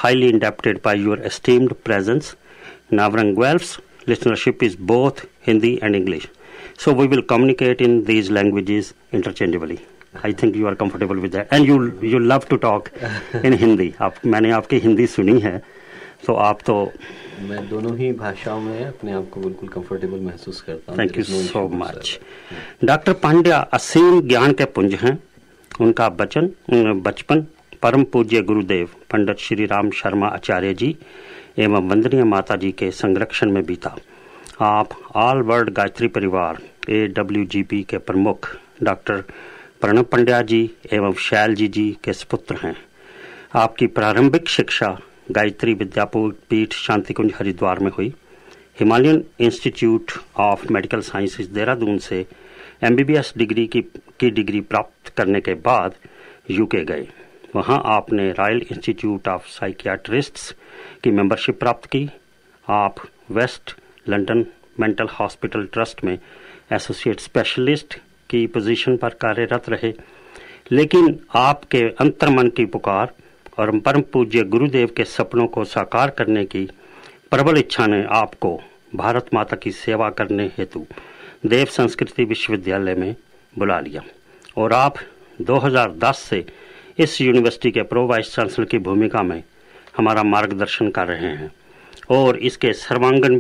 highly indebted by your esteemed presence. Navrang Guelph's listenership is both Hindi and English. So we will communicate in these languages interchangeably. I think you are comfortable with that. And you love to talk in Hindi. मैंने आपकी हिंदी सुनी है, तो आप तो मैं दोनों ही भाषाओं में अपने आप को बिल्कुल कंफर्टेबल महसूस करता हूँ. Thank you so much. Doctor Pandya असीम ज्ञान के पुंज हैं. उनका बचपन परम पूज्य गुरुदेव पंडित श्री राम शर्मा आचार्य जी एवं वंदनीय माता जी के संरक्षण में बीता. आप ऑल वर्ल्ड गायत्री परिवार AWGP के प्रमुख डॉक्टर प्रणव पंड्या जी एवं शैल जी के सुपुत्र हैं. आपकी प्रारंभिक शिक्षा गायत्री विद्यापीठ शांतिकुंज हरिद्वार में हुई. Himalayan Institute of Medical Sciences Dehradun से MBBS डिग्री की डिग्री प्राप्त करने के बाद UK गए. वहां आपने रॉयल इंस्टीट्यूट ऑफ साइकियाट्रिस्ट्स की मेंबरशिप प्राप्त की. आप West London Mental Hospital Trust में एसोसिएट स्पेशलिस्ट की पोजीशन पर कार्यरत रहे. लेकिन आपके अंतर्मन की पुकार और परम पूज्य गुरुदेव के सपनों को साकार करने की प्रबल इच्छा ने आपको भारत माता की सेवा करने हेतु देव संस्कृति विश्वविद्यालय में बुला लिया और आप 2010 से इस यूनिवर्सिटी के प्रो वाइस चांसलर की भूमिका में हमारा मार्गदर्शन कर रहे हैं और इसके सर्वांगीण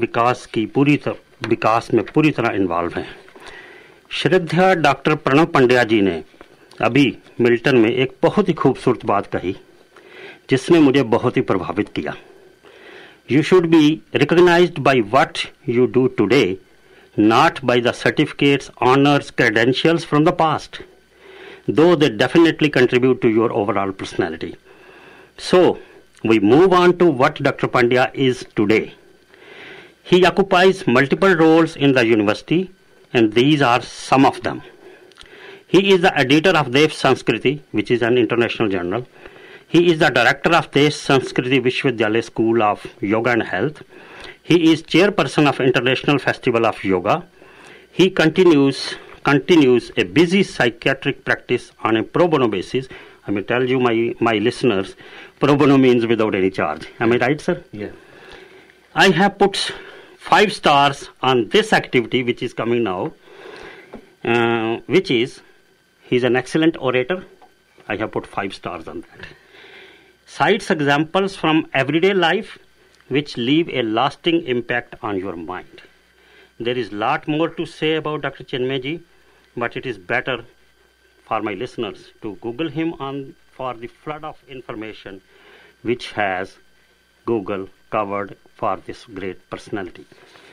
विकास में पूरी तरह इन्वॉल्व हैं. श्रद्धा डॉक्टर प्रणव पंड्या जी ने अभी मिल्टन में एक बहुत ही खूबसूरत बात कही जिसने मुझे बहुत ही प्रभावित किया. You should be recognised by what you do today, not by the certificates, honours, credentials from the past, though they definitely contribute to your overall personality. So, we move on to what Dr. Pandya is today. He occupies multiple roles in the university, and these are some of them. He is the editor of Dev Sanskriti, which is an international journal. He is the director of Dev Sanskriti Vishwavidyalaya School of Yoga and Health. He is chairperson of International Festival of Yoga. He continues a busy psychiatric practice on a pro bono basis. I may tell you, my listeners, pro bono means without any charge. Am I right, sir? Yeah. I have put 5 stars on this activity which is coming now, which is, he's an excellent orator. I have put 5 stars on that. Cites examples from everyday life which leave a lasting impact on your mind. There is a lot more to say about Dr. Chinmay ji, but it is better for my listeners to Google him for the flood of information which has Google covered for this great personality.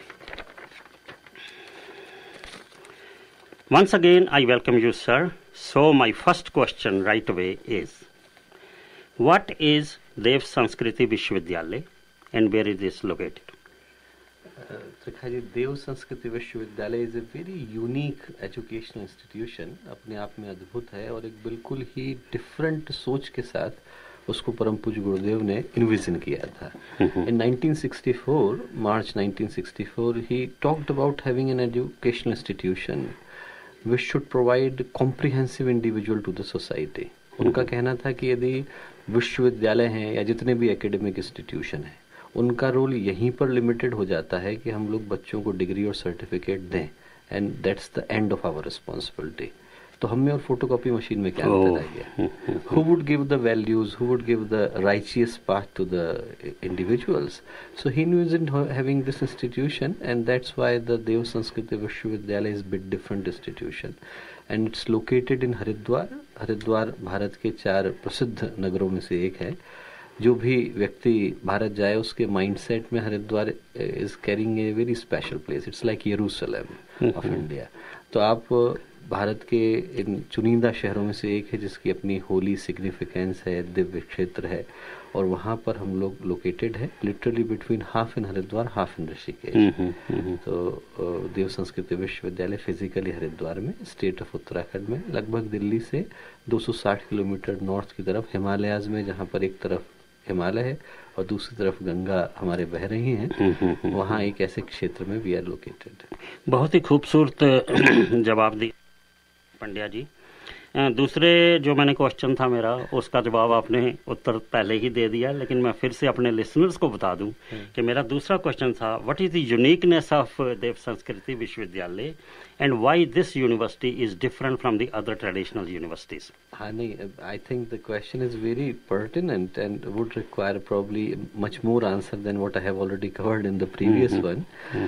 Once again, I welcome you, sir. So my first question right away is, what is Dev Sanskriti Vishwavidyalaya and where it is located? Trikha ji, Dev Sanskriti Vishwavidyalaya is a very unique educational institution. अपने आप में अद्भुत है और एक बिल्कुल ही different सोच के साथ उसको परम पूज्य गुरुदेव ने इन्विजन किया था. In 1964, March 1964, he talked about having an educational institution which should provide comprehensive individual to the society. उनका कहना था कि यदि विश्वविद्यालय हैं या जितने भी एकेडमिक इंस्टीट्यूशन हैं, उनका रोल यहीं पर लिमिटेड हो जाता है कि हम लोग बच्चों को डिग्री और सर्टिफिकेट दें, and that's the end of our responsibility. तो हम में और फोटोकॉपी मशीन में क्या अंतर रह गया? Who would give the values, who would give the righteous path to the individuals? So he news in having this institution, and that's why the Dev Sanskrit Vishwavidyalaya is bit different institution, and it's located in Haridwar. Haridwar Bharat के 4 प्रसिद्ध नगरों में से एक है. जो भी व्यक्ति भारत जाए उसके माइंडसेट में Haridwar is carrying a very special place. It's like Jerusalem of India. तो आप भारत के इन चुनिंदा शहरों में से एक है जिसकी अपनी होली सिग्निफिकेंस है, दिव्य क्षेत्र है, और वहाँ पर हम लोग लोकेटेड है, literally between half in Haridwar, half in Rishikesh. तो देव संस्कृति विश्वविद्यालय फिजिकली हरिद्वार में, स्टेट ऑफ उत्तराखंड में, लगभग दिल्ली से 260 किलोमीटर नॉर्थ की तरफ, हिमालयाज में, जहाँ पर एक तरफ हिमालय है और दूसरी तरफ गंगा हमारे बह रही हैं, वहाँ एक ऐसे क्षेत्र में वी आर लोकेटेड. बहुत ही खूबसूरत जवाब दी पंड्या जी. दूसरे जो मैंने क्वेश्चन था मेरा, उसका जवाब आपने उत्तर पहले ही दे दिया, लेकिन मैं फिर से अपने लिसनर्स को बता दूं कि मेरा दूसरा क्वेश्चन था, what is the uniqueness of Dev Sanskriti Vishwavidyalaya and why this university is different from the other traditional universities? हाँ, नहीं, I think the question is very pertinent and would require probably much more answer than what I have already covered in the previous one.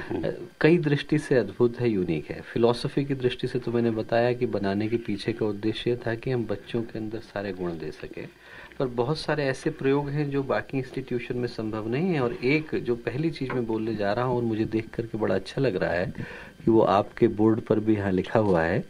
कई दृष्टि से अद्भुत है, unique है। Philosophy की दृष्टि से तो मैंने बताया कि बनाने के पीछे का उद्देश्य था कि हम बच्चों के अंदर सारे गुण दे सकें, पर बहुत सारे ऐसे प्रयोग हैं जो बाकी इंस्टीट्यूशन में संभव नहीं है। और एक जो पहली चीज मैं बोलने जा रहा हूँ और मुझे देख करके बड़ा अच्छा लग रहा है कि वो आपके बोर्ड पर भी यहाँ लिखा हुआ है,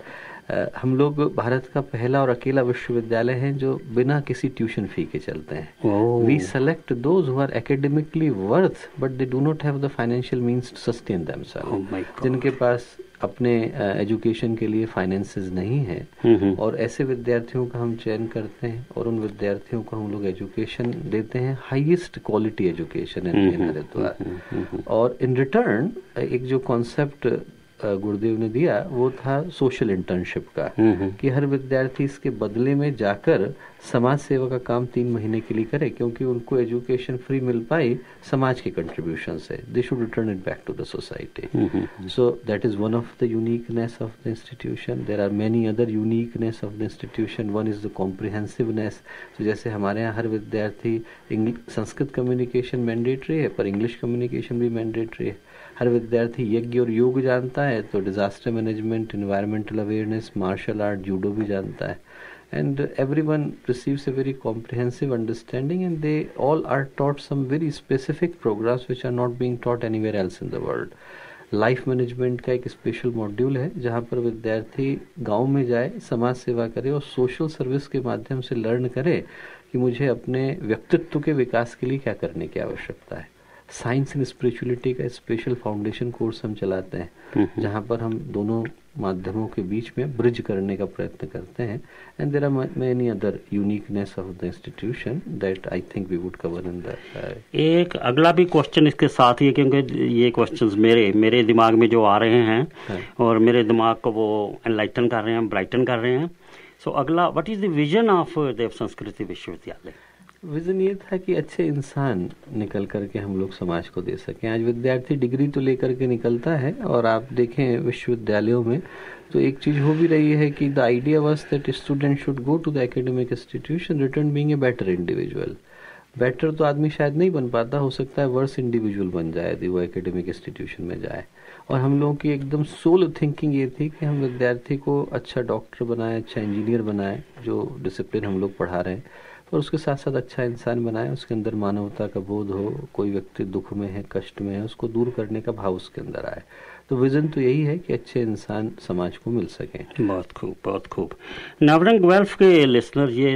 हम लोग भारत का पहला और अकेला विश्वविद्यालय हैं जो बिना किसी ट्यूशन फी के चलते हैं। We select those who are academically worth but they do not have the financial means to sustain themselves, जिनके पास अपने एजुकेशन के लिए फाइनेंसेस नहीं है, और ऐसे विद्यार्थियों का हम चयन करते हैं और उन विद्यार्थियों को हम लोग एजुकेशन देते हैं, highest quality education in Haridwar. और इन रिटर्न एक जो कॉन्सेप्ट गुरुदेव ने दिया वो था सोशल इंटर्नशिप का, कि हर विद्यार्थी इसके बदले में जाकर समाज सेवा का काम 3 महीने के लिए करे, क्योंकि उनको एजुकेशन फ्री मिल पाई समाज के कंट्रीब्यूशन से। They should return it back to the society. So that is one of the uniqueness of the institution. There are many other uniqueness of the institution. One is the comprehensiveness. तो जैसे हमारे यहाँ हर विद्यार्थी Sanskrit communication mandatory है, पर English communication भी mandatory है। हर विद्यार्थी यज्ञ और योग जानता है, तो disaster management, environmental awareness, martial art, judo भी जानता है। And everyone receives a very comprehensive understanding, and they all are taught some very specific programs which are not being taught anywhere else in the world. Life management का एक special module है जहाँ पर विद्यार्थी गांव में जाए, समाज सेवा करे और सोशल सर्विस के माध्यम से लर्न करे कि मुझे अपने व्यक्तित्व के विकास के लिए क्या करने की आवश्यकता है। साइंस एंड स्पिरिचुअलिटी का स्पेशल फाउंडेशन कोर्स हम चलाते हैं, जहाँ पर हम दोनों माध्यमों के बीच में ब्रिज करने का प्रयत्न करते हैं। And there are many other uniqueness of the institution that I think we would cover in the. एक अगला भी क्वेश्चन इसके साथ ही है, क्योंकि ये क्वेश्चंस मेरे दिमाग में जो आ रहे हैं और मेरे दिमाग को वो एनलाइटन कर रहे हैं, ब्राइटन कर रहे हैं। सो अगला, what is the vision of Dev Sanskriti Vishwavidyalaya? Vision ये था कि अच्छे इंसान निकल करके हम लोग समाज को दे सकें। आज विद्यार्थी डिग्री तो लेकर के निकलता है, और आप देखें विश्वविद्यालयों में तो एक चीज हो भी रही है कि the idea was that student should go to the academic institution return being a better individual. Better तो आदमी शायद नहीं बन पाता, हो सकता है वर्स इंडिविजुअल बन जाए यदि वो एकेडमिक इंस्टीट्यूशन में जाए। और हम लोगों की एकदम सोल थिंकिंग ये थी कि हम विद्यार्थी को अच्छा डॉक्टर बनाए, अच्छा इंजीनियर बनाए, जो डिसिप्लिन हम लोग पढ़ा रहे हैं, और उसके साथ साथ अच्छा इंसान बनाए, उसके अंदर मानवता का बोध हो, कोई व्यक्ति दुख में है, कष्ट में है, उसको दूर करने का भाव उसके अंदर आए। तो विजन तो यही है कि अच्छे इंसान समाज को मिल सकें। बहुत खूब, बहुत खूब। नवरंग वेल्फ के लिसनर ये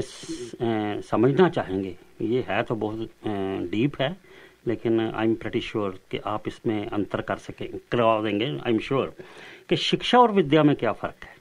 समझना चाहेंगे, ये है तो बहुत डीप है, लेकिन आई एम प्रेटी श्योर कि आप इसमें अंतर करवा देंगे। आई एम श्योर कि शिक्षा और विद्या में क्या फ़र्क है?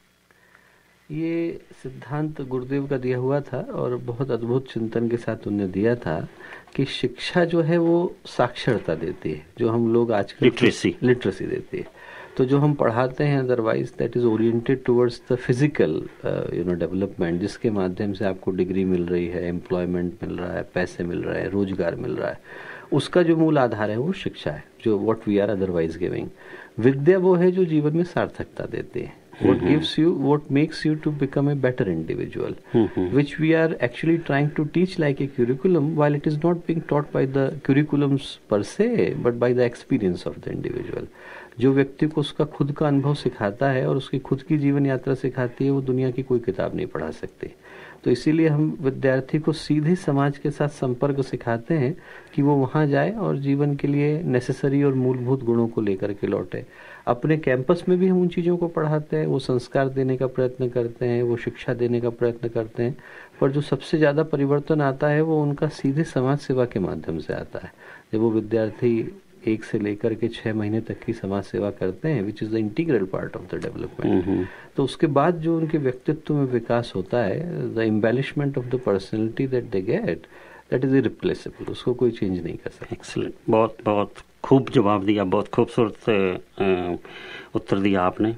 ये सिद्धांत गुरुदेव का दिया हुआ था और बहुत अद्भुत चिंतन के साथ उन्होंने दिया था कि शिक्षा जो है वो साक्षरता देती है, जो हम लोग आजकल लिटरेसी देती है। तो जो हम पढ़ाते हैं otherwise that is oriented towards the physical development, जिसके माध्यम से आपको डिग्री मिल रही है, एम्प्लॉयमेंट मिल रहा है, पैसे मिल रहे हैं, रोजगार मिल रहा है, उसका जो मूल आधार है वो शिक्षा है, जो what we are otherwise giving. विद्या वो है जो जीवन में सार्थकता देती है, what gives you, what makes you to become a better individual, which we are actually trying to teach like a curriculum, while it is not being taught by the curriculums per se, but by the experience of the individual. जो व्यक्ति को उसका खुद का अनुभव सिखाता है और उसकी खुद की जीवन यात्रा सिखाती है, वो दुनिया की कोई किताब नहीं पढ़ा सकती। तो इसीलिए हम विद्यार्थी को सीधे समाज के साथ संपर्क सिखाते हैं कि वो वहाँ जाए और जीवन के लिए नेसेसरी और मूलभूत गुणों को लेकर के लौटे। अपने कैंपस में भी हम उन चीज़ों को पढ़ाते हैं, वो संस्कार देने का प्रयत्न करते हैं, वो शिक्षा देने का प्रयत्न करते हैं, पर जो सबसे ज़्यादा परिवर्तन आता है वो उनका सीधे समाज सेवा के माध्यम से आता है। जब वो विद्यार्थी 1 से लेकर के 6 महीने तक की समाज सेवा करते हैं, which is the integral part of the development, तो उसके बाद जो उनके व्यक्तित्व में विकास होता है, the embellishment of the personality that they get, that is irreplaceable, उसको कोई चेंज नहीं कर सकता। एक्सीलेंट, बहुत बहुत खूब जवाब दिया, बहुत खूबसूरत उत्तर दिया आपने।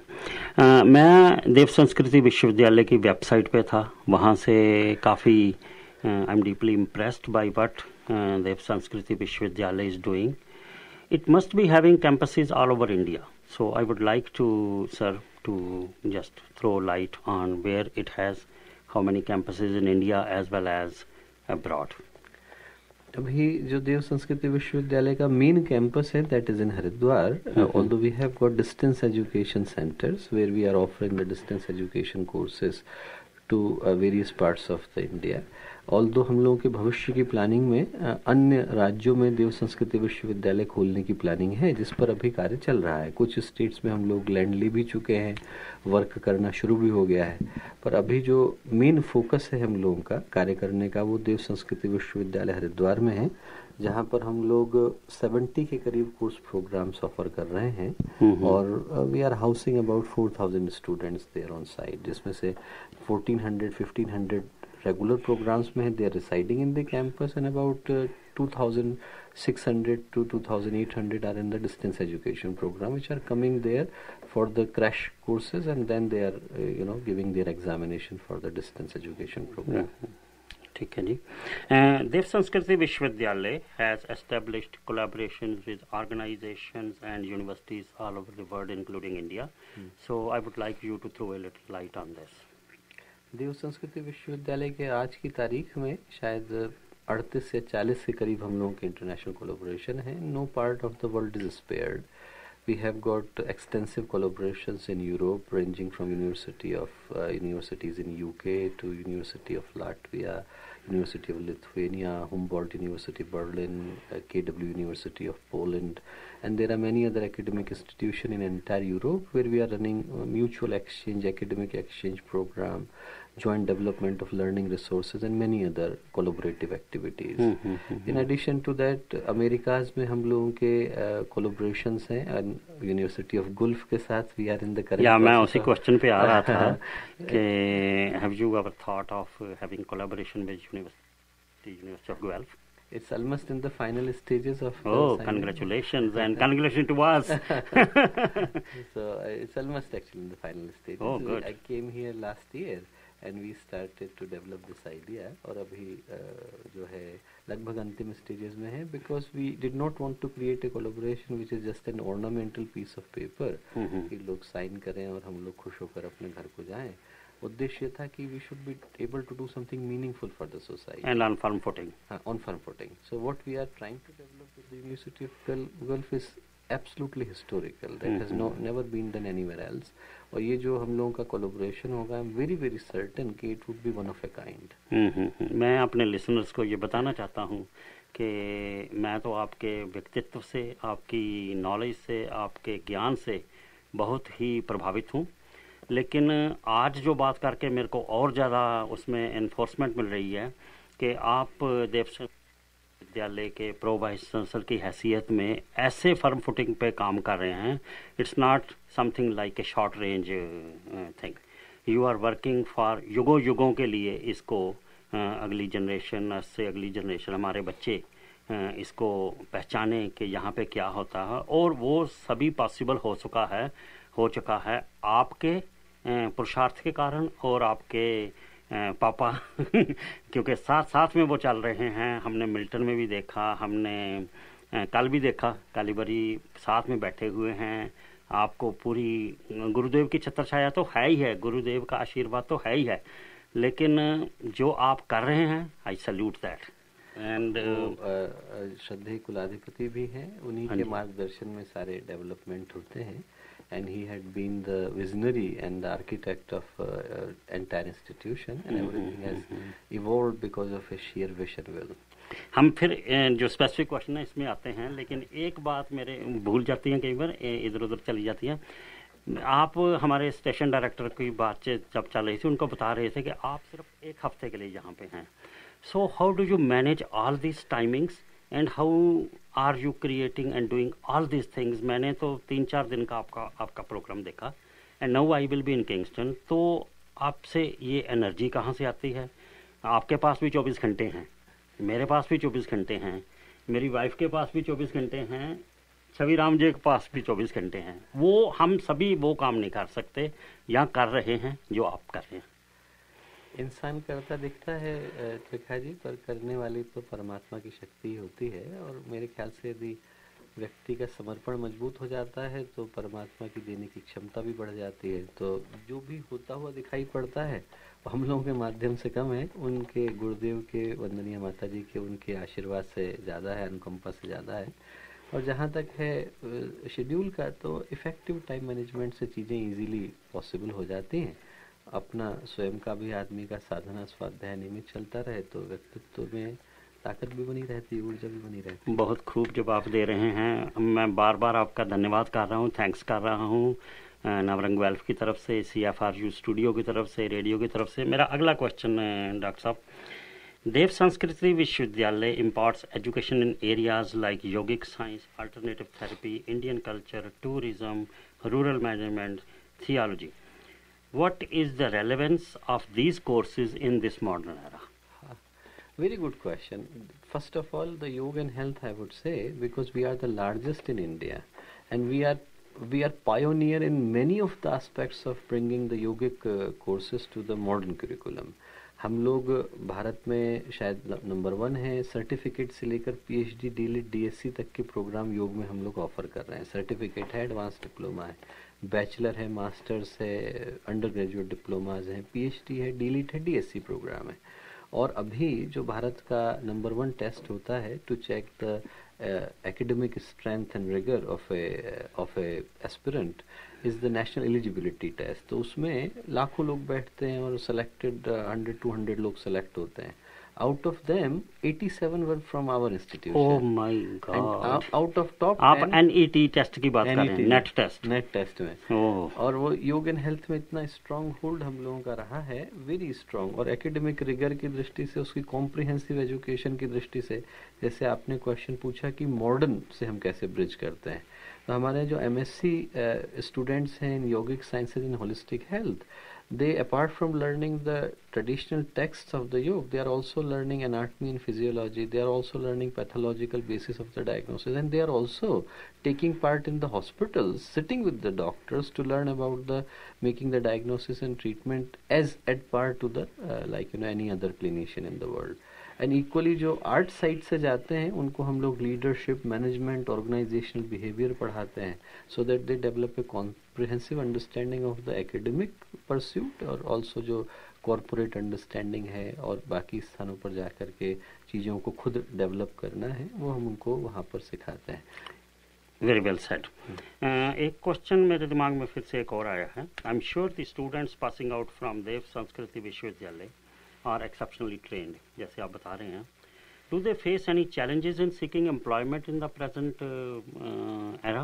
मैं देव संस्कृति विश्वविद्यालय की वेबसाइट पे था, वहाँ से काफ़ी I am deeply impressed by what Dev Sanskriti Vishwavidyalaya is doing. It must be having campuses all over India. So I would like to, sir, to just throw light on where it has, how many campuses in India as well as abroad. अभी जो देव संस्कृति विश्वविद्यालय का main campus है that is in Haridwar. Although we have got distance education centres where we are offering the distance education courses to various parts of the India. Although हम लोगों के भविष्य की planning में अन्य राज्यों में देव संस्कृति विश्वविद्यालय खोलने की प्लानिंग है, जिस पर अभी कार्य चल रहा है. कुछ स्टेट्स में हम लोग लैंड ले भी चुके हैं, वर्क करना शुरू भी हो गया है, पर अभी जो मेन फोकस है हम लोगों का कार्य करने का वो देव संस्कृति विश्वविद्यालय हरिद्वार में है, जहाँ पर हम लोग 70 के करीब कोर्स प्रोग्राम्स ऑफर कर रहे हैं. और we are housing about 4000 students there on site, जिसमें से 1400-1500 रेगुलर प्रोग्राम्स में है. They are residing in the campus and about 2600 to 2800 are in the distance education program, which are coming there for the crash courses, and then they are giving their examination for the distance education program. ठीक है जी. देव संस्कृति विश्वविद्यालय has established collaborations with organizations and universities all over the world, including India. So I would like you to throw a little light on this. देव संस्कृति विश्वविद्यालय के आज की तारीख में शायद 38 से 40 के करीब हम लोगों के इंटरनेशनल कोलैबोरेशन है. No part of the world is spared. We have got extensive collaborations in Europe, ranging from universities in UK to University of Latvia, University of Lithuania, Humboldt University Berlin, KW University of Poland, and there are many other academic institutions in entire Europe where we are running mutual exchange, academic exchange program, joint development of learning resources and many other collaborative activities. In addition to that, Americas में हम लोगों के collaborations हैं, and University of Gulf के साथ we are in the current. मैं उसी question पे आ रहा था कि have you ever thought of having collaboration with University of Gulf? It's almost in the final stages of. Congratulations and congratulations to us. So it's almost actually in the final stages. Oh, good. I came here last year and we started to develop this idea, और अभी जो है लगभग अंतिम stages में है, because we did not want to create a collaboration which is just an ornamental piece of paper कि लोग साइन करें और हम लोग खुश होकर अपने घर को जाएं. उद्देश्य था कि we should be able to do something meaningful for the society. And on firm footing. On firm footing. So what we are trying to develop with the University of Gulf is absolutely historical. That has never been done anywhere else. और ये जो हम लोगों का collaboration होगा, I am very very certain कि it would be one of a kind. मैं अपने लिसनर्स को ये बताना चाहता हूँ कि मैं तो आपके व्यक्तित्व से, आपकी नॉलेज से, आपके ज्ञान से बहुत ही प्रभावित हूँ, लेकिन आज जो बात करके मेरे को और ज़्यादा उसमें एनफोर्समेंट मिल रही है कि आप देव विद्यालय के प्रो वाइस चांसलर की हैसियत में ऐसे फर्म फुटिंग पे काम कर रहे हैं. It's not something like a short range thing. You are working for युगों के लिए इसको अगली जनरेशन से अगली जनरेशन हमारे बच्चे इसको पहचाने कि यहाँ पे क्या होता है, और वो सभी पॉसिबल हो चुका है आपके पुरुषार्थ के कारण और आपके पापा क्योंकि साथ में वो चल रहे हैं. हमने मिल्टन में भी देखा, हमने कल भी देखा, कालीबरी साथ में बैठे हुए हैं. आपको पूरी गुरुदेव की छत्रछाया तो है ही है, गुरुदेव का आशीर्वाद तो है ही है, लेकिन जो आप कर रहे हैं आई सल्यूट दैट. एंड श्रद्धेय कुलाधिपति भी हैं, उन्हीं के मार्गदर्शन में सारे डेवलपमेंट होते हैं. And he had been the visionary and the architect of entire institution, and everything has evolved because of a sheer vision will. हम फिर जो स्पेसिफिक क्वेश्चन है इसमें आते हैं, लेकिन एक बात मेरे भूल जाती है, कई बार इधर उधर चली जाती है. आप हमारे स्टेशन डायरेक्टर की बातचीत जब चल रही थी, उनको बता रहे थे कि आप सिर्फ एक हफ्ते के लिए यहाँ पे हैं. So how do you manage all this timings and how are you creating and doing all this things? मैंने तो 3-4 दिन का आपका प्रोग्राम देखा, and now I will be in Kingston. तो आपसे ये एनर्जी कहाँ से आती है? आपके पास भी 24 घंटे हैं, मेरे पास भी 24 घंटे हैं, मेरी वाइफ के पास भी 24 घंटे हैं, छवि राम जी के पास भी 24 घंटे हैं, वो हम सभी वो काम नहीं कर सकते या कर रहे हैं जो आप कर रहे हैं। इंसान करता दिखता है त्रिखा जी, पर करने वाली तो परमात्मा की शक्ति होती है। और मेरे ख्याल से यदि व्यक्ति का समर्पण मजबूत हो जाता है तो परमात्मा की देने की क्षमता भी बढ़ जाती है। तो जो भी होता हुआ दिखाई पड़ता है वो हम लोगों के माध्यम से कम है, उनके गुरुदेव के, वंदनीय माता जी के, उनके आशीर्वाद से ज़्यादा है, अनुकंपा से ज़्यादा है। और जहाँ तक है शेड्यूल का, तो इफ़ेक्टिव टाइम मैनेजमेंट से चीज़ें इजीली पॉसिबल हो जाती हैं। अपना स्वयं का भी आदमी का साधना स्वाध्याय नियमित चलता रहे तो व्यक्तित्व में ताकत भी बनी रहती, ऊर्जा भी बनी रहती। बहुत खूब जवाब दे रहे हैं। मैं बार बार आपका धन्यवाद कर रहा हूँ, थैंक्स कर रहा हूँ नवरंग वेल्फ की तरफ से, CFRU स्टूडियो की तरफ से, रेडियो की तरफ से। मेरा अगला क्वेश्चन है डॉक्टर साहब, देव संस्कृति विश्वविद्यालय imparts education in areas like yogic science, alternative therapy, Indian culture, tourism, rural management, theology. What is the relevance of these courses in this modern era? Very good question. First of all, the yoga and health, I would say, because we are the largest in India, and we are pioneer in many of the aspects of bringing the yogic courses to the modern curriculum. हम लोग भारत में शायद number 1 है। Certificate से लेकर PhD, DLED, DSc तक के programme योग में हम लोग ऑफर कर रहे हैं। सर्टिफिकेट है, एडवांस डिप्लोमा है, बैचलर है, मास्टर्स है, अंडर ग्रेजुएट डिप्लोमाज हैं, PhD है, DLED है, DSc प्रोग्राम है। और अभी जो भारत का नंबर 1 टेस्ट होता है to check the academic strength and rigour of a aspirant is the national eligibility test. तो उसमें लाखों लोग बैठते हैं और सेलेक्टेड 100-200 लोग सेलेक्ट होते हैं। Out of them, 87 were from our institution. Oh my God! And out of top आप 10, NET टेस्ट की बात कर रहे हैं, नेट टेस्ट। नेट टेस्ट में। ओह। और वो योग एंड हेल्थ में इतना स्ट्रांग होल्ड हम लोगों का रहा है, वेरी स्ट्रांग। और एकेडमिक रिगर की दृष्टि से, उसकी कॉम्प्रिहेंसिव एजुकेशन की दृष्टि से, जैसे आपने क्वेश्चन पूछा कि मॉडर्न से हम कैसे ब्रिज करते हैं, तो हमारे जो MSc स्टूडेंट्स हैं in yogic sciences in holistic health, they, apart from learning the traditional texts of the yoga, they are also learning anatomy and physiology. They are also learning pathological basis of the diagnosis, and they are also taking part in the hospitals, sitting with the doctors to learn about the making the diagnosis and treatment as at par to the like any other clinician in the world. And equally जो art side से जाते हैं उनको हम लोग leadership, management, organisational behaviour पढ़ाते हैं, so that they develop a comprehensive understanding of the academic pursuit और ऑल्सो जो कॉरपोरेट अंडरस्टैंडिंग है और बाकी स्थानों पर जाकर के चीज़ों को खुद डेवलप करना है, वो हम उनको वहाँ पर सिखाते हैं। Very well said. एक क्वेश्चन मेरे दिमाग में फिर से एक और आया है। I am sure the students passing out from Dev Sanskriti Vishwavidyalaya are exceptionally trained, जैसे आप बता रहे हैं। Do they face any challenges in seeking employment in the present era?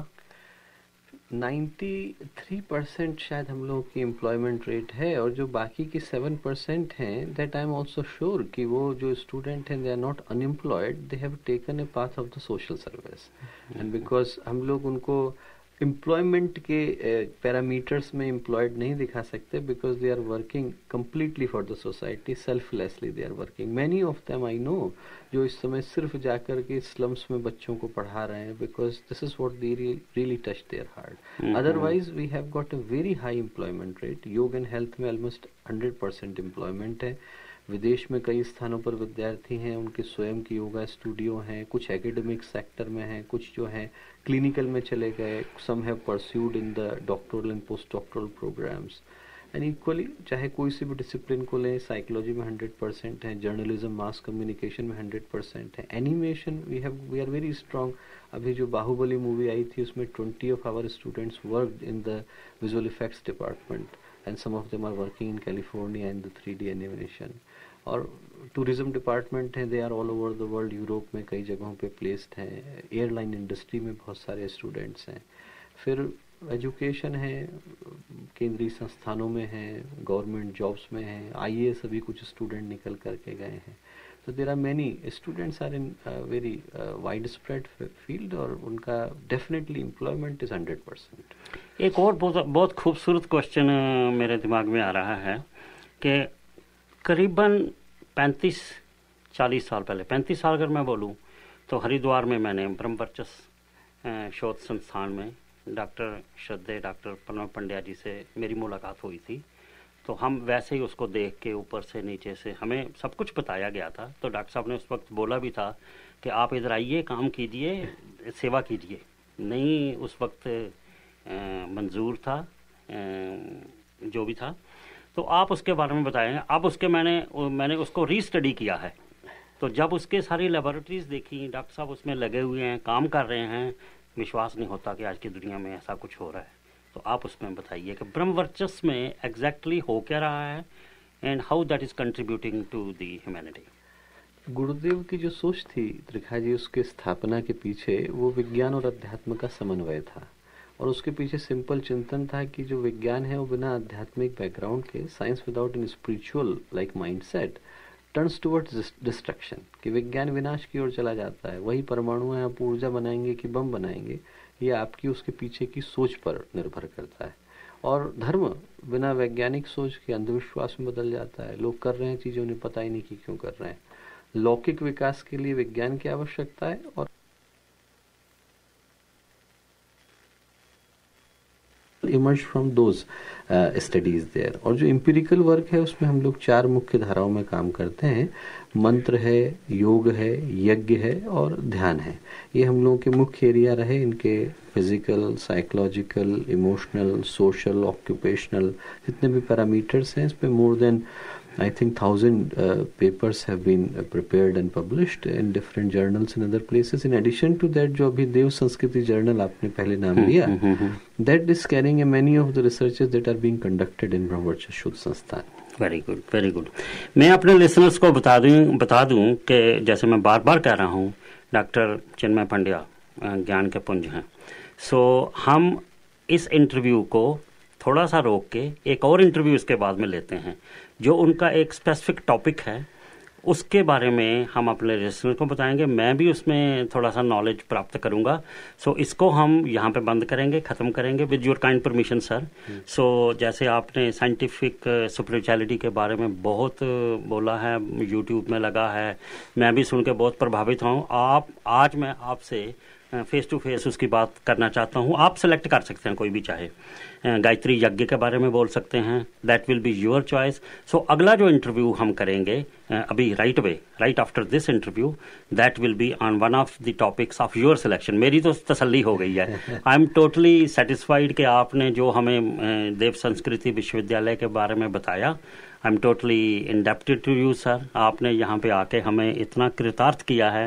93% शायद हम लोगों की एम्प्लॉयमेंट रेट है, और जो बाकी की 7% हैं, that I am also sure कि वो जो स्टूडेंट हैं, they are not unemployed, they have taken a path of the social service. And because हम लोग उनको एम्प्लॉयमेंट के पैरामीटर्स में एम्प्लॉयड नहीं दिखा सकते, because they are working completely for the society, selflessly they are working. Many of them I know जो इस समय सिर्फ जाकर के स्लम्स में बच्चों को पढ़ा रहे हैं, because this is what they really touch their heart. Otherwise we have got a very high employment rate. Yoga and health में ऑलमोस्ट 100% एम्प्लॉयमेंट है। विदेश में कई स्थानों पर विद्यार्थी हैं, उनके स्वयं की योगा स्टूडियो हैं, कुछ एकेडमिक सेक्टर में हैं, कुछ जो हैं क्लिनिकल में चले गए, some have pursued in the doctoral and post doctoral programmes. And equally चाहे कोई सी भी डिसिप्लिन को लें, साइकोलॉजी में 100% है, जर्नलिज्म, मास कम्युनिकेशन में 100% है, animation we are very strong. अभी जो बाहुबली मूवी आई थी उसमें 20 of our students worked in the visual effects department, and some of them are working in California in the 3D animation. और टूरिज्म डिपार्टमेंट है, they are all over the world, Europe में कई जगहों पे placed हैं, airline industry में बहुत सारे स्टूडेंट्स हैं। फिर एजुकेशन है, केंद्रीय संस्थानों में है, गवर्नमेंट जॉब्स में है, IAS अभी कुछ स्टूडेंट निकल करके गए हैं। तो there are many students are in very wide spread field, और उनका डेफिनेटली एम्प्लॉयमेंट इज 100%। एक और बहुत खूबसूरत क्वेश्चन मेरे दिमाग में आ रहा है कि करीबन 35-40 साल पहले, 35 साल अगर मैं बोलूं, तो हरिद्वार में मैंने ब्रह्मवर्चस्व शोध संस्थान में डॉक्टर श्रद्धेय डॉक्टर प्रणव पंड्या जी से मेरी मुलाकात हुई थी। तो हम वैसे ही उसको देख के ऊपर से नीचे से हमें सब कुछ बताया गया था। तो डॉक्टर साहब ने उस वक्त बोला भी था कि आप इधर आइए, काम कीजिए, सेवा कीजिए। नहीं उस वक्त मंजूर था जो भी था, तो आप उसके बारे में बताएंगे। अब उसके मैंने उसको रीस्टडी किया है। तो जब उसके सारी लेबोरेटरीज देखी, डॉक्टर साहब उसमें लगे हुए हैं, काम कर रहे हैं, विश्वास नहीं होता कि आज की दुनिया में ऐसा कुछ हो रहा है। तो आप उसमें बताइए कि ब्रह्म वर्चस्व में एग्जैक्टली हो क्या रहा है and how that is contributing to the humanity. Gurudev की जो सोच थी त्रिखा जी, उसके स्थापना के पीछे वो विज्ञान और अध्यात्म का समन्वय था। और उसके पीछे सिंपल चिंतन था कि जो विज्ञान है वो बिना आध्यात्मिक बैकग्राउंड के, science without an spiritual like mindset turns towards destruction, कि विज्ञान विनाश की ओर चला जाता है। वही परमाणु है, आप ऊर्जा बनाएंगे कि बम बनाएंगे, ये आपकी उसके पीछे की सोच पर निर्भर करता है। और धर्म बिना वैज्ञानिक सोच के अंधविश्वास में बदल जाता है। लोग कर रहे हैं चीज़ें, उन्हें पता ही नहीं कि क्यों कर रहे हैं। लौकिक विकास के लिए विज्ञान की आवश्यकता है और emerge from those studies there. और जो एम्पिरिकल वर्क है उसमें हम लोग 4 मुख्य धाराओं में काम करते हैं। मंत्र है, योग है, यज्ञ है और ध्यान है। ये हम लोगों के मुख्य एरिया रहे। इनके physical, psychological, emotional, social, occupational जितने भी पैरामीटर्स हैं, इस पे more than I think 1000 papers have been prepared and published in different journals in other places. In addition to that, जो अभी देव संस्कृति जर्नल आपने पहले नाम लिया, that is carrying many of the researches that are being conducted in Brahmavarchasva शोध संस्थान। Very good, very good. मैं अपने लिसनर्स को बता दूं कि जैसे मैं बार बार कह रहा हूं, डॉक्टर चिन्मय पंड्या ज्ञान के पुंज हैं। सो हम इस इंटरव्यू को थोड़ा सा रोक के एक और इंटरव्यू इसके बाद में लेते हैं, जो उनका एक स्पेसिफिक टॉपिक है, उसके बारे में हम अपने लिसनर को बताएंगे। मैं भी उसमें थोड़ा सा नॉलेज प्राप्त करूंगा। सो इसको हम यहाँ पे बंद करेंगे, ख़त्म करेंगे with your kind permission sir. So जैसे आपने साइंटिफिक स्पिरिचुअलिटी के बारे में बहुत बोला है, यूट्यूब में लगा है, मैं भी सुन के बहुत प्रभावित हूँ। आज मैं आपसे फेस टू फेस उसकी बात करना चाहता हूँ। आप सेलेक्ट कर सकते हैं, कोई भी चाहे। गायत्री यज्ञ के बारे में बोल सकते हैं, that will be your choice. So अगला जो इंटरव्यू हम करेंगे अभी right after this interview, that will be on one of the topics of your selection. मेरी तो तसल्ली हो गई है। आई एम टोटली सेटिस्फाइड कि आपने जो हमें देव संस्कृति विश्वविद्यालय के बारे में बताया, I am totally indebted to you sir. आपने यहाँ पे आके हमें इतना कृतार्थ किया है,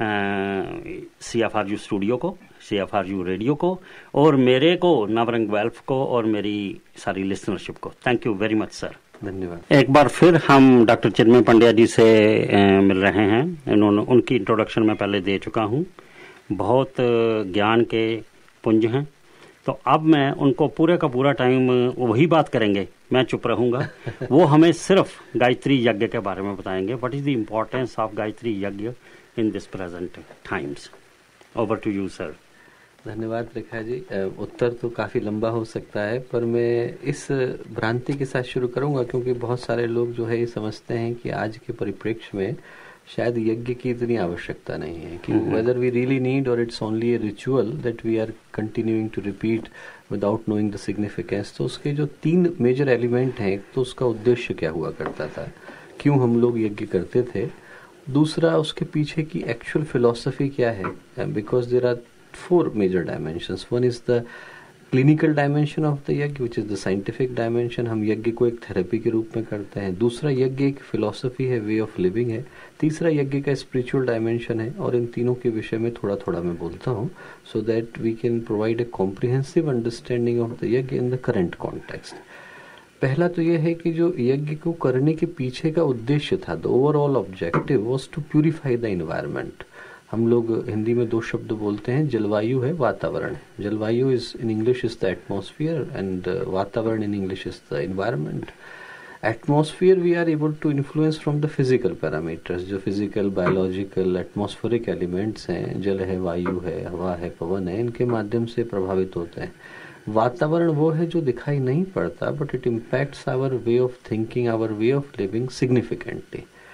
CFRU स्टूडियो को, CFRU रेडियो को, और मेरे को, नवरंग वेल्फ को, और मेरी सारी लिसनरशिप को। Thank you very much sir. धन्यवाद। एक बार फिर हम डॉक्टर चिन्मय पंड्या जी से मिल रहे हैं। उनकी इंट्रोडक्शन मैं पहले दे चुका हूँ। बहुत ज्ञान के पुंज हैं। तो अब मैं उनको पूरे का पूरा टाइम वही बात करेंगे, मैं चुप रहूंगा। वो हमें सिर्फ गायत्री यज्ञ के बारे में बताएंगे। What is the importance of Gayatri yajna in this present times. Over to you sir. धन्यवाद रेखा जी। उत्तर तो काफ़ी लंबा हो सकता है, पर मैं इस भ्रांति के साथ शुरू करूंगा, क्योंकि बहुत सारे लोग जो है ये समझते हैं कि आज के परिप्रेक्ष्य में शायद यज्ञ की इतनी आवश्यकता नहीं है, कि वेदर वी रियली नीड और it's only a ritual that we are continuing to repeat without knowing the significance. तो उसके जो 3 मेजर एलिमेंट हैं, तो उसका उद्देश्य क्या हुआ करता था, क्यों हम लोग यज्ञ करते थे, दूसरा उसके पीछे की एक्चुअल फिलॉसफी क्या है, because there are 4 major dimensions. One is the clinical dimension of the यज्ञ, which is the scientific dimension. हम यज्ञ को एक थेरेपी के रूप में करते हैं। दूसरा, यज्ञ एक फिलॉसफी है, वे ऑफ लिविंग है। तीसरा, यज्ञ का स्पिरिचुअल डायमेंशन है। और इन तीनों के विषय में थोड़ा थोड़ा मैं बोलता हूँ, so that we can provide a comprehensive understanding of the yajna in the current context. पहला तो यह है कि जो यज्ञ को करने के पीछे का उद्देश्य था, the overall objective was to purify the environment. हम लोग हिंदी में 2 शब्द बोलते हैं, जलवायु है, वातावरण। Jalvayu is in English is the atmosphere and vatavaran in English is the environment. Atmosphere we are able to influence from the physical parameters, जो फिजिकल, बायोलॉजिकल, एटमॉस्फेरिक एलिमेंट्स हैं, जल है, वायु है, हवा है, पवन है, इनके माध्यम से प्रभावित होते हैं। वातावरण वो है जो दिखाई नहीं पड़ता, but it impacts our way of thinking, our way of living significantly.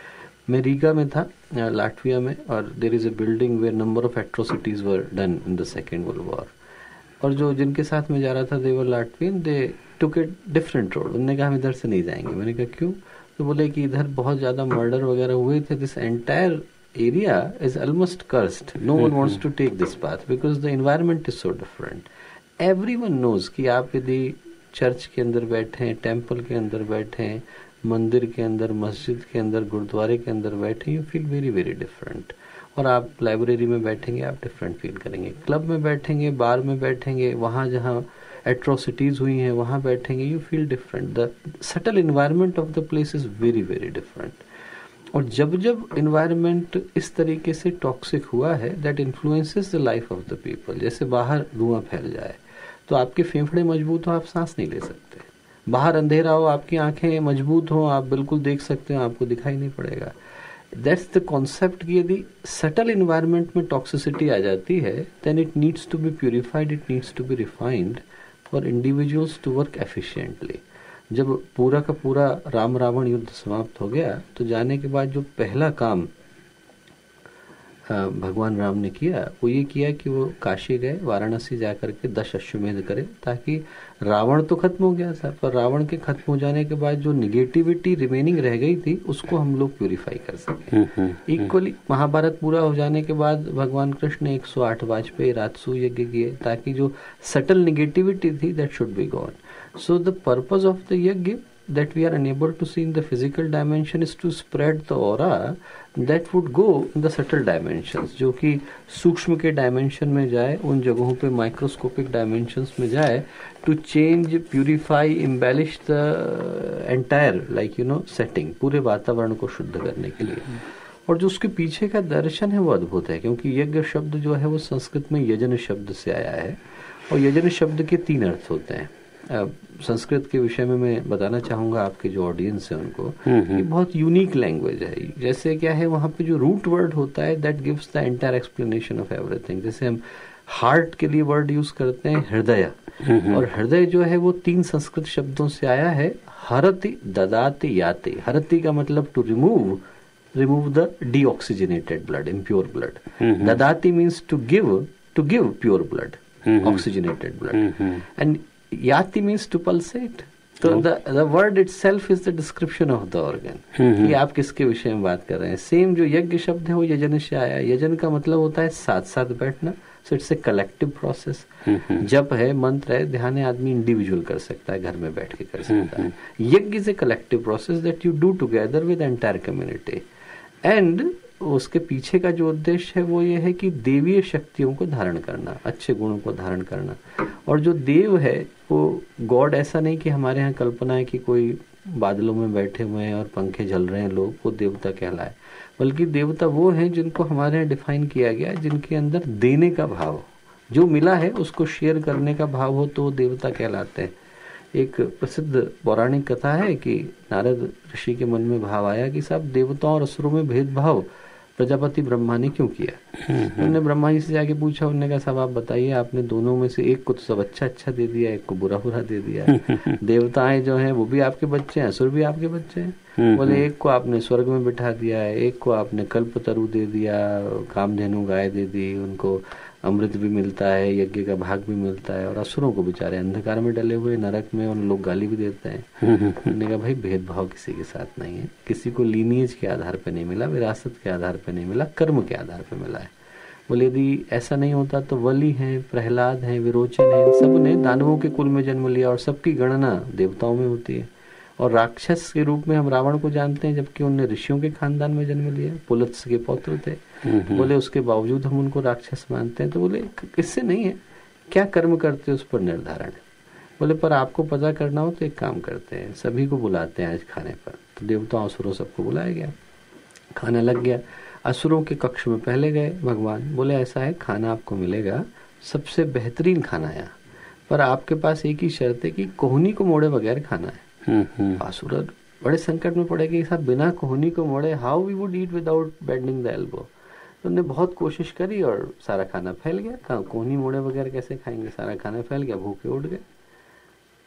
मैं रीगा में था, लाटविया में, और there is a building where number of atrocities were done in the second world war. और जो जिनके साथ मैं जा रहा था, they were Latvian, they took a different road. उन्होंने कहा हम इधर से नहीं जाएंगे। मैंने कहा क्यों? तो बोले कि इधर बहुत ज़्यादा मर्डर वगैरह हुए थे, this entire area is almost cursed. No one wants to take this path because the environment is so different. Everyone knows कि आप यदि चर्च के अंदर बैठे हैं, टेम्पल के अंदर बैठे हैं, मंदिर के अंदर, मस्जिद के अंदर, गुरुद्वारे के अंदर बैठे, you feel very very different. और आप लाइब्रेरी में बैठेंगे, आप डिफरेंट फील करेंगे। क्लब में बैठेंगे, बार में बैठेंगे, वहाँ जहाँ एट्रोसिटीज हुई हैं वहाँ बैठेंगे, you feel different. The subtle environment of the place is very very different. और जब जब इन्वायरमेंट इस तरीके से टॉक्सिक हुआ है, that influences the life of the people. जैसे बाहर धुआं फैल जाए तो आपके फेफड़े मजबूत हो, आप सांस नहीं ले सकते। बाहर अंधेरा हो, आपकी आंखें मजबूत हो, आप बिल्कुल देख सकते हो, आपको दिखाई नहीं पड़ेगा। दैट्स द कॉन्सेप्ट कि यदि सटल इन्वायरमेंट में टॉक्सिसिटी आ जाती है, then it needs to be purified, it needs to be refined for individuals to work efficiently. जब पूरा का पूरा राम रावण युद्ध समाप्त हो गया, तो जाने के बाद जो पहला काम भगवान राम ने किया, वो ये किया कि वो काशी गए, वाराणसी जाकर के 10 अश्वमेध करे, ताकि रावण तो खत्म हो गया था, पर रावण के खत्म हो जाने के बाद जो निगेटिविटी रिमेनिंग रह गई थी, उसको हम लोग प्यूरिफाई कर सके। इक्वली महाभारत पूरा हो जाने के बाद भगवान कृष्ण ने 108 वाजपेयी राजसूय यज्ञ किए, ताकि जो सटल निगेटिविटी थी that should be gone. So the purpose of the yajna that we are unable to see in the physical dimension is to spread the aura that would go in the subtle dimensions, जो कि सूक्ष्म के dimension में जाए, उन जगहों पे microscopic dimensions में जाए, to change, purify, embellish the entire like you know setting, पूरे वातावरण को शुद्ध करने के लिए। और जो उसके पीछे का दर्शन है वो अद्भुत है, क्योंकि यज्ञ शब्द जो है वो संस्कृत में यजन शब्द से आया है, और यजन शब्द के 3 अर्थ होते हैं। संस्कृत के विषय में मैं बताना चाहूंगा आपके जो ऑडियंस है उनको, ये बहुत यूनिक लैंग्वेज है। जैसे क्या है, वहाँ पे जो रूट वर्ड होता है that gives the entire explanation of everything. जैसे हम हार्ट के लिए वर्ड यूज करते हैं हृदय, और हृदय जो है वो 3 संस्कृत शब्दों से आया है, हरति, ददाति, याति। हरति का मतलब to remove the deoxygenated blood, impure blood. ददाति means to give pure blood, oxygenated blood, and yati means to pulsate. So the word itself is the description of the organ. कि आप किसके विषय में बात कर रहे हैं। सेम जो यज्ञ शब्द है वो यजन से आया। यजन का मतलब होता है साथ साथ बैठना, so it's a collective process. जप है, मंत्र है, ध्यान है, आदमी इंडिविजुअल कर सकता है, घर में बैठ के कर सकता है। Yajna is a collective process that you do together with entire community. And उसके पीछे का जो उद्देश्य है वो ये है कि देवीय शक्तियों को धारण करना, अच्छे गुणों को धारण करना। और जो देव है वो गॉड ऐसा नहीं कि हमारे यहाँ कल्पना है कि कोई बादलों में बैठे हुए हैं और पंखे जल रहे हैं लोग, वो देवता कहलाए, बल्कि देवता वो हैं जिनको हमारे यहाँ डिफाइन किया गया है, जिनके अंदर देने का भाव, जो मिला है उसको शेयर करने का भाव हो, तो वो देवता कहलाते हैं। एक प्रसिद्ध पौराणिक कथा है कि नारद ऋषि के मन में भाव आया कि साहब देवताओं और असुरों में भेदभाव प्रजापति ब्रह्मा ने क्यों किया। उन्होंने ब्रह्मा जी से जाके पूछा, उन्होंने कहा साहब आप बताइए, आपने दोनों में से एक को तो सब अच्छा अच्छा दे दिया, एक को बुरा बुरा दे दिया। देवताएं जो हैं वो भी आपके बच्चे हैं, असुर भी आपके बच्चे हैं। बोले एक को आपने स्वर्ग में बिठा दिया है, एक को आपने कल्पतरु दे दिया, कामधेनु गाय दे दी, उनको अमृत भी मिलता है, यज्ञ का भाग भी मिलता है, और असुरों को बेचारे अंधकार में डले हुए नरक में उन लोग गाली भी देते हैं। उन्होंने कहा भाई भेदभाव किसी के साथ नहीं है, किसी को लीनिएज के आधार पे नहीं मिला, विरासत के आधार पे नहीं मिला, कर्म के आधार पे मिला है। बोले यदि ऐसा नहीं होता तो वली हैं, प्रहलाद हैं, विरोचन हैं, इन सब ने दानवों के कुल में जन्म लिया, और सबकी गणना देवताओं में होती है। और राक्षस के रूप में हम रावण को जानते हैं, जबकि उनने ऋषियों के खानदान में जन्म लिया, पुलत्स के पौत्र थे। बोले उसके बावजूद हम उनको राक्षस मानते हैं। तो बोले इससे नहीं है, क्या कर्म करते हैं उस पर निर्धारण है। बोले पर आपको पता करना हो तो एक काम करते हैं, सभी को बुलाते हैं आज खाने पर। तो देवताओं असुरों सबको बुलाया गया, खाना लग गया। असुरों के कक्ष में पहले गए भगवान, बोले ऐसा है खाना आपको मिलेगा, सबसे बेहतरीन खाना है, पर आपके पास एक ही शर्त है कि कोहनी को मोड़े बगैर खाना है। असुर बड़े संकट में पड़े कि साहब बिना कोहनी को मोड़े how we would eat without bending the elbow. तो उन्होंने बहुत कोशिश करी और सारा खाना फैल गया। कोहनी मोड़े बगैर कैसे खाएंगे, सारा खाना फैल गया, भूखे उठ गए।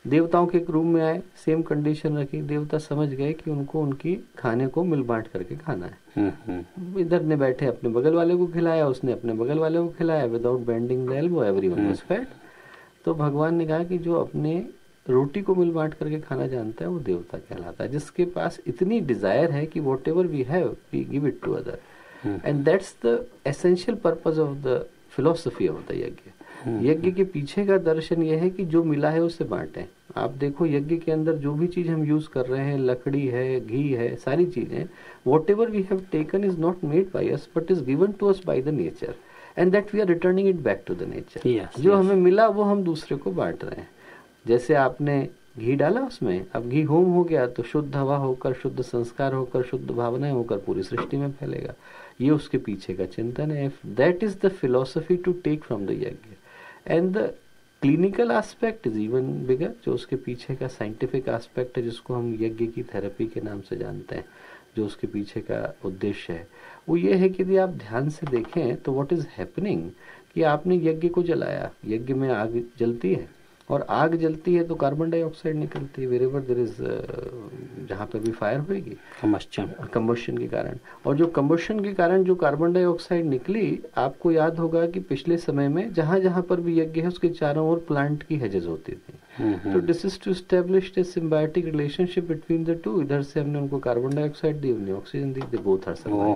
देवताओं के एक रूम में आए, सेम कंडीशन रखी, देवता समझ गए कि उनको उनकी खाने को मिल बांट करके खाना है। इधर ने बैठे अपने बगल वाले को खिलाया, उसने अपने बगल वाले को खिलाया, without bending the elbow everyone was fed. तो भगवान ने कहा कि जो अपने रोटी को मिल बांट करके खाना जानता है वो देवता कहलाता है, जिसके पास इतनी डिजायर है कि whatever we have we give it to other. And that's the essential purpose of the philosophy of the yajna. यज्ञ के पीछे का दर्शन यह है कि जो मिला है उसे बांटें। आप देखो यज्ञ के अंदर जो भी चीज हम यूज कर रहे हैं, लकड़ी है, घी है, सारी चीजें, whatever we have taken is not made by us but is given to us by the nature, and that we are returning it back to the nature. जो हमें मिला वो हम दूसरे को बांट रहे हैं। जैसे आपने घी डाला उसमें, अब घी होम हो गया तो शुद्ध हवा होकर, शुद्ध संस्कार होकर, शुद्ध भावनाएं होकर पूरी सृष्टि में फैलेगा। ये उसके पीछे का चिंतन है। That is the philosophy to take from the yajna. And the clinical aspect is even bigger, जो उसके पीछे का साइंटिफिक एस्पेक्ट है, जिसको हम यज्ञ की थेरेपी के नाम से जानते हैं, जो उसके पीछे का उद्देश्य है वो ये है कि यदि आप ध्यान से देखें तो व्हाट इज हैपनिंग कि आपने यज्ञ को जलाया, यज्ञ में आग जलती है, और आग जलती है तो कार्बन डाइऑक्साइड निकलती है वेरेवर देयर इज, जहाँ पे भी फायर होगी कंबशन के कारण। और जो कंबशन के कारण जो कार्बन डाइऑक्साइड निकली, आपको याद होगा कि पिछले समय में जहाँ जहाँ पर भी यज्ञ है उसके चारों ओर प्लांट की हेजेस होती थी। तो this is to establish a symbiotic relationship between the two. इधर से हमने उनको कार्बन डाइऑक्साइड दी, उन्हें ऑक्सीजन दी, they both are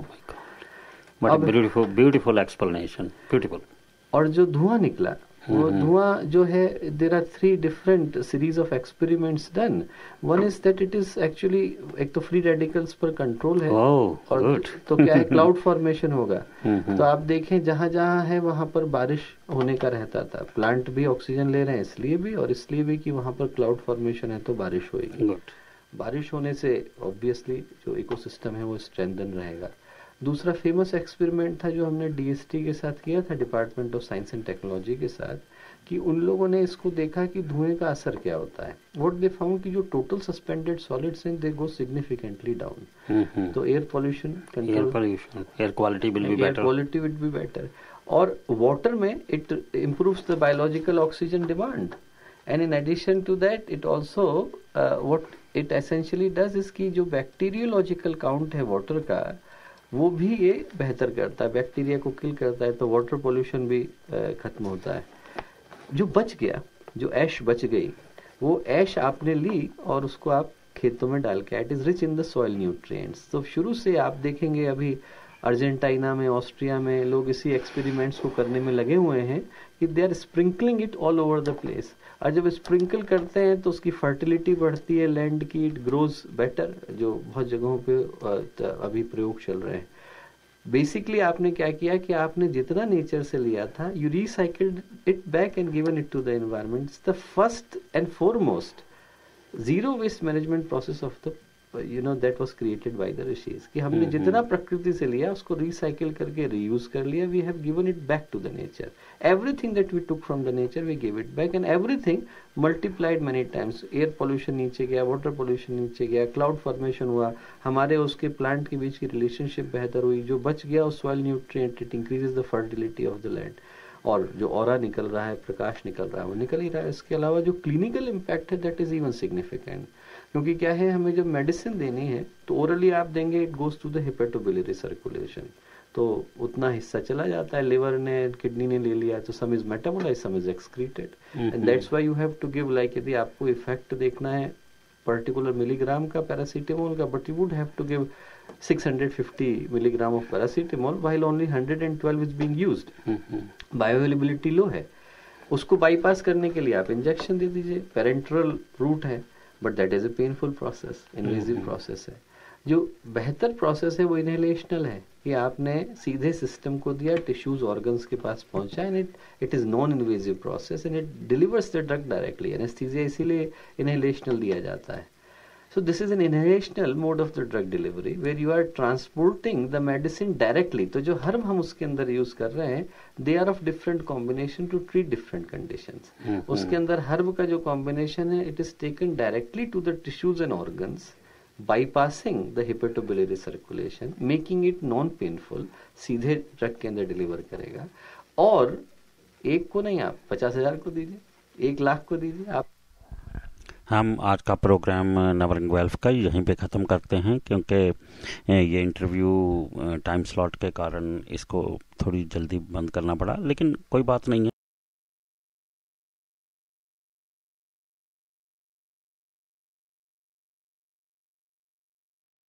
surviving. Beautiful explanation, beautiful. और जो धुआं निकला, वो धुआं जो है, there are 3 different series of experiments done. One is that it is actually, एक तो फ्री रेडिकल्स पर कंट्रोल है, और तो क्या है, क्लाउड फॉर्मेशन होगा। तो आप देखें जहां जहां है वहां पर बारिश होने का रहता था, प्लांट भी ऑक्सीजन ले रहे हैं इसलिए भी, और इसलिए भी कि वहां पर क्लाउड फॉर्मेशन है तो बारिश होगी। बारिश होने से ऑब्वियसली जो इकोसिस्टम है वो स्ट्रेंथन रहेगा। दूसरा फेमस एक्सपेरिमेंट था जो हमने डीएसटी के साथ किया था, department of science and technology के साथ, कि उन लोगों ने इसको देखा कि धुएं का असर क्या होता है। व्हाट दे फाउंड कि जो टोटल सस्पेंडेड सॉलिड्स हैं दे गो सिग्निफिकेंटली डाउन। तो air pollution control, air quality will be better. और वाटर में it improves the biological oxygen demand. And in addition to that it also what it essentially does is कि जो bacteriological count है water का, वो भी ये बेहतर करता है, बैक्टीरिया को किल करता है, तो वाटर पोल्यूशन भी खत्म होता है। जो बच गया, जो ऐश बच गई, वो ऐश आपने ली और उसको आप खेतों में डाल के, it is rich in the soil nutrients. तो शुरू से आप देखेंगे अभी अर्जेंटीना में, ऑस्ट्रिया में लोग इसी एक्सपेरिमेंट्स को करने में लगे हुए हैं कि they are sprinkling it all over the place. और जब स्प्रिंकल करते हैं तो उसकी फर्टिलिटी बढ़ती है लैंड की, इट ग्रोज बेटर, जो बहुत जगहों पे अभी प्रयोग चल रहे हैं। बेसिकली आपने क्या किया कि आपने जितना नेचर से लिया था, you recycled it back and given it to the environment. It's the first and foremost zero waste management process of the that was created by the rishis, कि हमने जितना प्रकृति से लिया उसको रिसाइकिल करके रीयूज कर लिया, we have given it back to the nature. Everything that we took from the nature we gave it back, and everything multiplied many times. Air pollution नीचे गया, water pollution नीचे गया, cloud formation हुआ, हमारे उसके plant के बीच की relationship बेहतर हुई, जो बच गया उस soil nutrient, it increases the fertility of the land. और जो ऑरा निकल रहा है, प्रकाश निकल रहा है, वो निकल ही रहा है। इसके अलावा जो क्लिनिकल इम्पैक्ट है दैट इज इवन सिग्निफिकेंट, क्योंकि क्या है, हमें जब मेडिसिन देनी है तो ओरली आप देंगे, it goes to the hepatobiliary circulation, तो उतना हिस्सा चला जाता है, लिवर ने, किडनी ने ले लिया, तो some is metabolize, some is excreted, and that's why you have to give, like यदि आपको इफेक्ट देखना है पर्टिकुलर मिलीग्राम का पैरासीटामोल का, but you would have to give 650 milligram of paracetamol while only 112 is being used. Bioavailability low है, उसको bypass करने के लिए आप इंजेक्शन दे दीजिए, पेरेंट्रल रूट है, but that is a painful process, invasive process है। जो बेहतर प्रोसेस है वो इनहेलेशनल है, कि आपने सीधे सिस्टम को दिया, टिश्यूज ऑर्गन्स के पास पहुंचा, and it is non invasive process and it delivers the drug directly. Anaesthesia इसीलिए इनहेलेशनल दिया जाता है। So this is an inhalational mode of the drug delivery where you are transporting the medicine directly. तो जो herb हम उसके अंदर use कर रहे हैं, they are of different combination to treat different conditions. उसके अंदर हर्ब का जो combination है, it is taken directly to the tissues and organs, bypassing the hepatobiliary circulation, making it non-painful, सीधे ड्रग के अंदर डिलीवर करेगा। और एक को नहीं, आप 50,000 को दीजिए, 1 लाख को दीजिए, आप हम आज का प्रोग्राम नवरंग वेल्फ का यहीं पे ख़त्म करते हैं, क्योंकि ये इंटरव्यू टाइम स्लॉट के कारण इसको थोड़ी जल्दी बंद करना पड़ा, लेकिन कोई बात नहीं है।